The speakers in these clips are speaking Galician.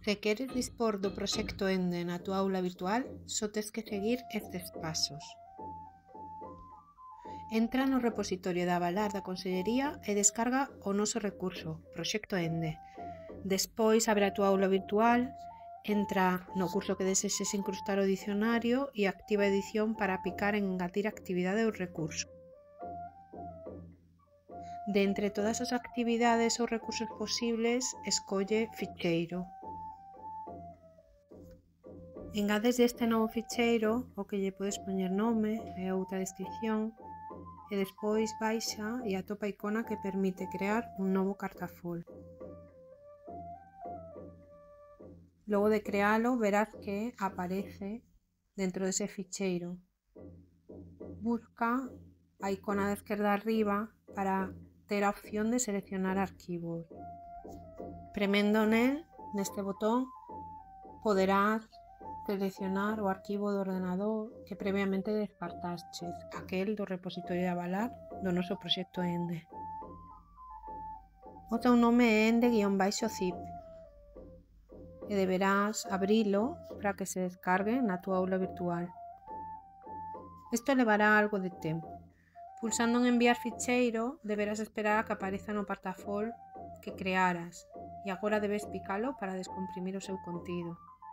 Se queres dispor do proxecto Ende na túa aula virtual, só tes que seguir estes pasos. Entra no repositorio de Avalar da Consellería e descarga o noso recurso, Proxecto Ende. Despois abre a túa aula virtual, entra no curso que desexes incrustar o dicionario e activa a edición para picar en engadir actividade ou recurso. De entre todas as actividades ou recursos posibles, escolle ficheiro. Engades este novo ficheiro, o que lle podes poñer nome e outra descripción, e despois baixa e atopa a icona que permite crear un novo cartafol. Logo de crealo, verás que aparece dentro dese ficheiro. Busca a icona da esquerda arriba para ter a opción de seleccionar arquivos. Premendo neste botón, poderás seleccionar o arquivo do ordenador que previamente descartaches, aquel do repositorio de Avalar do noso proxecto Ende. O teu nome é Ende-zip e deberás abrilo para que se descargue na túa aula virtual. Isto levará algo de tempo. Pulsando en enviar ficheiro, deberás esperar a que apareza no cartafol que crearas e agora debes picalo para descomprimir o seu contido.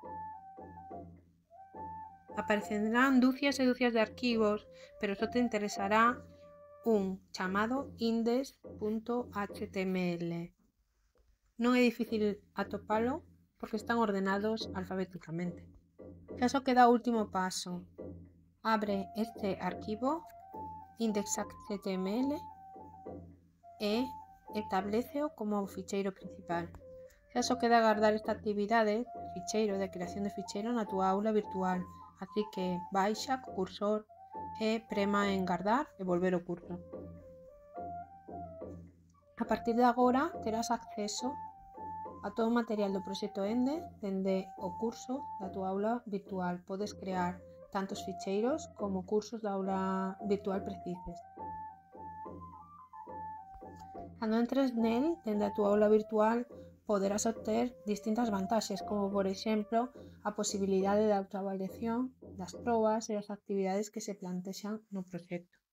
Aparecerán dúcias e dúcias de arquivos, pero só te interesará un chamado index.html. Non é difícil atopalo porque están ordenados alfabéticamente. Xa só queda o último paso. Abre este arquivo index.html e establéceo como o ficheiro principal. Xa só queda agardar esta actividade de creación de ficheiro na túa aula virtual. Así que baixa co cursor e prema en guardar e volver ao curso. A partir de agora terás acceso a todo o material do proxecto Ende dende o curso da túa aula virtual. Podes crear tantos ficheiros como cursos da aula virtual precises. Cando entres nel, dende a túa aula virtual, poderás obter distintas vantaxes, como por exemplo a posibilidade de autoavaliación das probas e as actividades que se plantexan no proxecto.